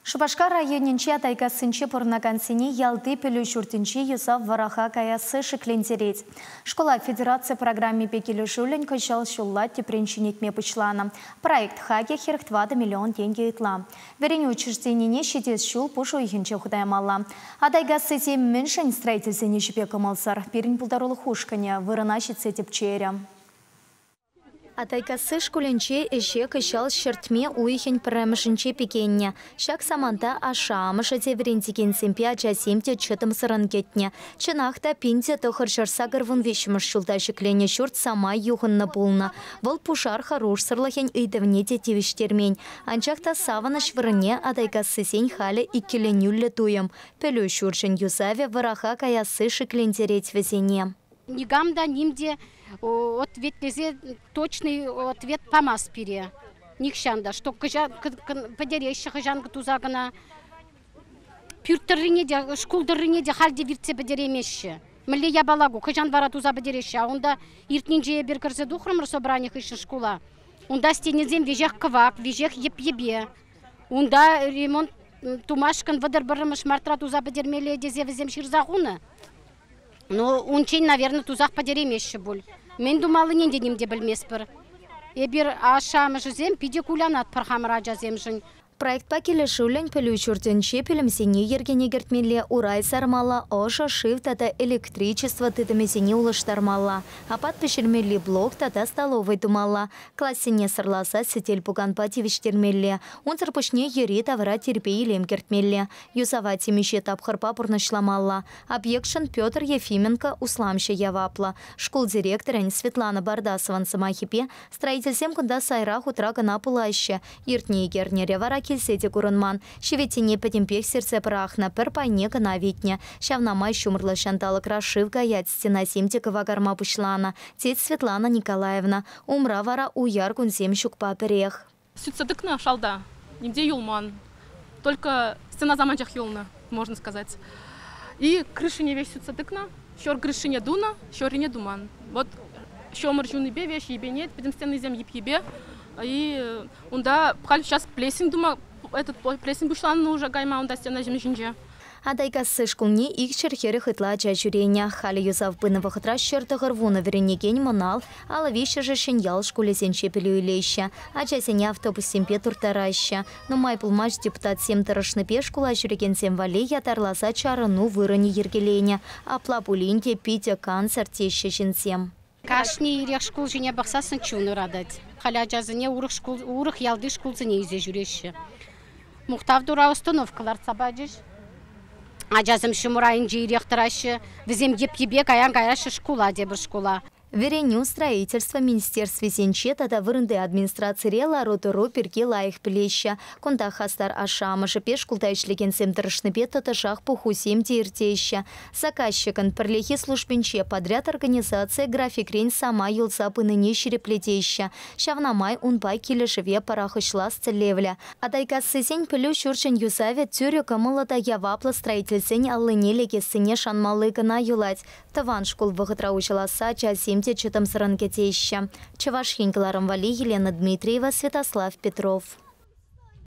Шупашкар районенче тайгасынче порнагансыне ялты пілі жүртінче юсав вараха каясы шықлентерет. Школа федерация программе пекелі жүлін көшал шулла тепренченекме пычлана. Проект хаге херктвады миллион тенге итла. Верені учрежденине шедес шул пушу ихенче худаймалла. А тайгасы тем меншен строительсене жіпе кымалсар. Перін пулдарулы хушкане вырына шетсе тепчеря. Атайкасы школенче эше кышал шертме уйхен прамышынче пекенне. Шак саманта ашамыш теверентикен семпе ачасемте чытым сырын кетне. Чынахта пинте тохыр жарсагыр вон вешімыш шулта шеклене шурт сама юхынны пулна. Вол пушар харуш сырлахен ыйдывнете тевиштермень. Анчакта саваныш вырыне атайкасы сень халі иккеленюлле туем. Пелю шуршын юсаве вараха каясы шеклентереть везене. Нигамда нимде ответ лезе точный ответ помаз пере. Никшанда, что подереща хажанга тузагана пюртеррине де шкулдеррине де халде вирце подеремеше. Мле я балагу хажан вара туза подереща, онда иртнинже беркерзе духрымыр собраниях ища школа. Онда стенезем вежех квак, вежех еп-ебе. Онда ремонт тумашкан выдырбырымыш мартра туза подермеле дезе везем ширзагуна. Но он чейн, наверное, тузах подеремеше боль. Мен думалы ненде немде білмеспір. Эбір ашамы жызем, пиде кулянат пархамыра жазем жын. Проект пакелі шулен пілі жүрденче пілімсене ергене гертмелі урай сармала, оша шив тата электричество тытымесене улыштармала. Апат пішірмелі блок тата столовой думала. Классене сырласа сетел пуган пативиштермелі. Унтыр пышне ері тавра терпейлем гертмелі. Юсава темеше тапхырпа пұрнышламала. Объектшын Петр Ефименко усламшы явапла. Школ директорын Светлана Бардасован самахипе строительсем кунда сайра хутра гана пулаще. Иртне гернере вара келседе курынман. Шеветине пәтемпек сердце прахна, пір пайне гана ветне. Шавнамай шумырлы шанталық рашивка ят стена семтекова гарма пушлана. Тет Светлана Николаевна. Умра вара уяр кунсем шукпа перех. Сюцадыкна шалда, нигде юлман. Только стена заманчах юлна, можно сказать. И крышине весь сюцадыкна, щор крышине дуна, щорине думан. Вот щомыр жуны бе, вещь ебе нет, пойдем стены зем еб-ебе. И онда сейчас плесень дума, этот плесень бушлан уже гайма онда стена жемжинже. Адайкасы шкулне их черхері хытла чачуреня. Халі юзав бынывы хытра шертығыр вуны веренеген монал, ала вещі жешен ял шкулесен чепелю илейші. Ачасене автобус семпе туртараща. Но май пулмаш депутат сем тырышны пешкула жүреген сем вале ятарласа чарыну вырыне ергелене. Апла пулинте пите канцер теші жінсем. Кашни ирек школ жіне бақсасын чуны радать. Халя жазыне урых ялды школзыне изе жүреші. Мұқтав дура установкалар сабадыш. А жазым шымырайын жейрек тұрашы. Візем еп-ебек аян каяшы школа дебір школа. Вереню строительство министерстве сенче тата вырынды администрации рела ротору перке лайых плеща. Конта хастар ашамышы пеш култайшлеген семтырышны пет таташах пуху семте иртеща. Заказчикан перлехи службенче подряд организация график рень сама юлса пыныне шереплетеща. Шавнамай унпай келешеве парахышла сцелевля. Атайкасы сень пылю шурчен юсаве тюрю камылата явапла строительсень аллыне лекесыне шанмалыкына юлать. Таван школ вғытра учыласа часем чытым сырын кетеща. Чаваш хенькаларым вали Елена Дмитриева, Святослав Петров.